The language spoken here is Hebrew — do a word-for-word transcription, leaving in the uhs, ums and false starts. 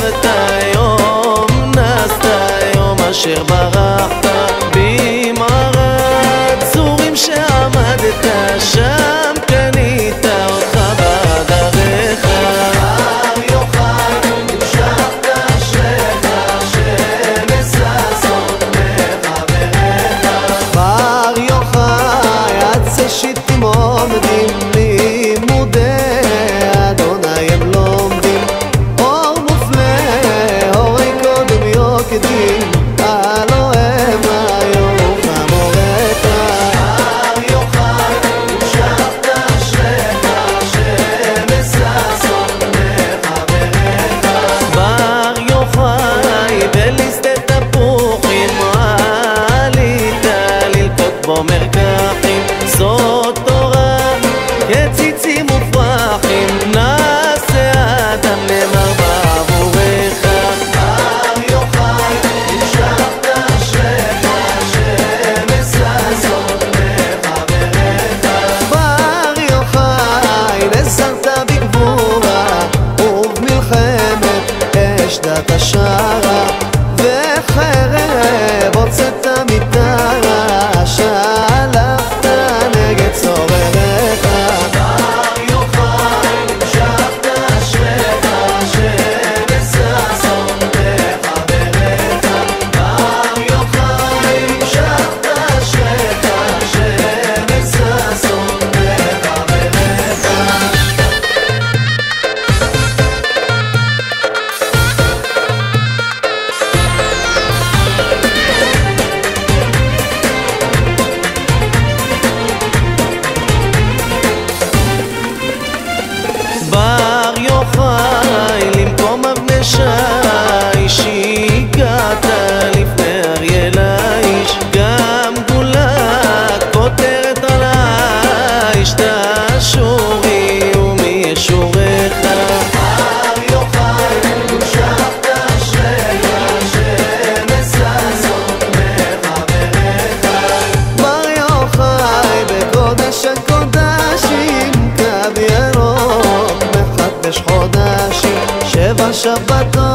שברת היום, נסת היום אשר ברחת במערת צורים שעמדת שם קנית אותך בדרך הר יוחאי המשכת אשריך שמססות מחבריך הר יוחאי עד ששיטים עומדים לימודי אדוני הם לומדים אור מופלא הורי קודם יוקדים הלא הם היום חמורך הר יוחאי המשכת אשריך שמססות מחבריך בר יוחאי בליסטי תפוחים עלית ללקוט בו מרקחים זאת תורה כציצים ופרחים נעשה אדם נאמר בעבורך הר יוחאי המשכת אשריך שמססות מחבריך בר יוחאי נסרת בגבורה ובמלחמת אש דת השערה וחרב הוצאת מטרה שהלכת נגד צורריך בר יוחאי המשכת אשריך שמססות מחבריך בר יוחאי המשכת אשריך שמססות מחבריך בר יוחאי למקום אבני שיש הגעת לפני אריאל האיש גם גולת כותרת על האיש תשורי ומי ישורך בר יוחאי המשכת אשריך שמססות מחבריך בר יוחאי בקודש הקודשים קו ירוק מחדש חודשים שבע שבתות